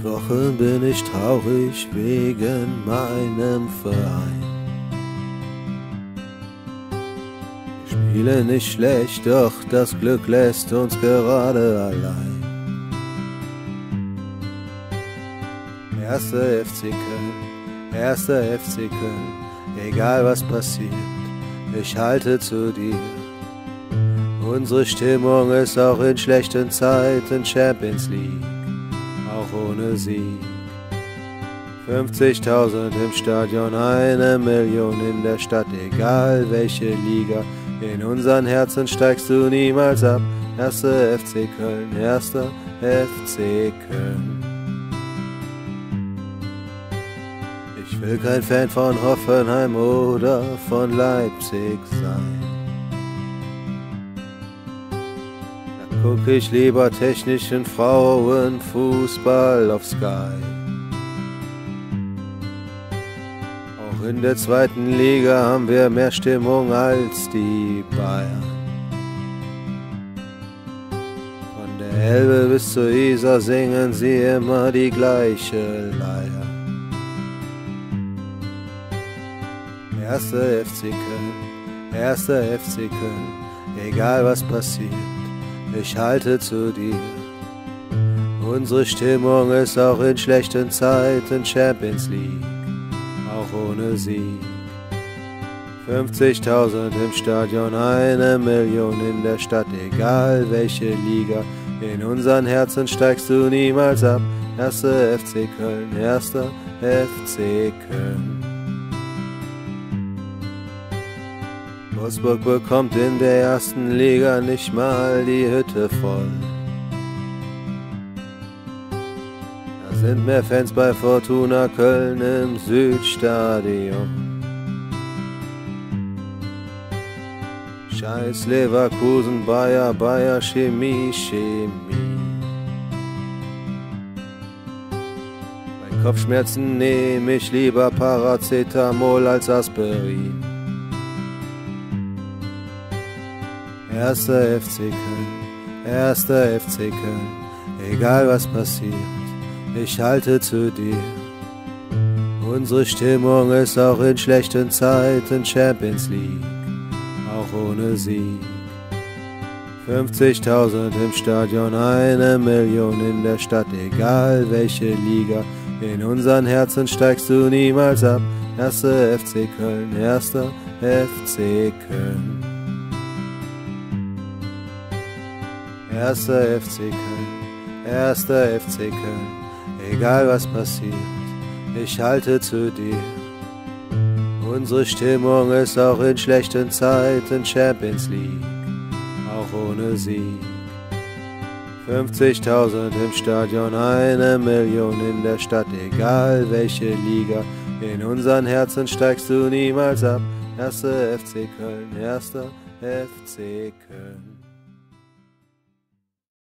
Wochen bin ich traurig wegen meinem Verein. Wir spielen nicht schlecht, doch das Glück lässt uns gerade allein. Erster FC Köln, erster FC Köln, egal was passiert, ich halte zu dir. Unsere Stimmung ist auch in schlechten Zeiten Champions League, auch ohne Sieg. 50.000 im Stadion, 1 Million in der Stadt, egal welche Liga, in unseren Herzen steigst du niemals ab. Erster FC Köln, erster FC Köln. Ich will kein Fan von Hoffenheim oder von Leipzig sein. Da guck ich lieber technischen Frauenfußball auf Sky. Auch in der zweiten Liga haben wir mehr Stimmung als die Bayern. Von der Elbe bis zur Isar singen sie immer die gleiche Leier. Erster FC Köln, erster FC Köln, egal was passiert, ich halte zu dir. Unsere Stimmung ist auch in schlechten Zeiten Champions League, auch ohne Sieg. 50.000 im Stadion, 1 Million in der Stadt, egal welche Liga, in unseren Herzen steigst du niemals ab. Erster FC Köln, erster FC Köln. Wolfsburg bekommt in der ersten Liga nicht mal die Hütte voll. Da sind mehr Fans bei Fortuna Köln im Südstadion. Scheiß Leverkusen, Bayer, Bayer, Chemie, Chemie. Bei Kopfschmerzen nehme ich lieber Paracetamol als Aspirin. Erster FC Köln, erster FC Köln, egal was passiert, ich halte zu dir. Unsere Stimmung ist auch in schlechten Zeiten Champions League, auch ohne Sieg. 50.000 im Stadion, 1 Million in der Stadt, egal welche Liga, in unseren Herzen steigst du niemals ab. Erster FC Köln, erster FC Köln. Erster FC Köln, erster FC Köln, egal was passiert, ich halte zu dir. Unsere Stimmung ist auch in schlechten Zeiten Champions League, auch ohne Sieg. 50.000 im Stadion, 1 Million in der Stadt, egal welche Liga, in unseren Herzen steigst du niemals ab. Erster FC Köln, erster FC Köln.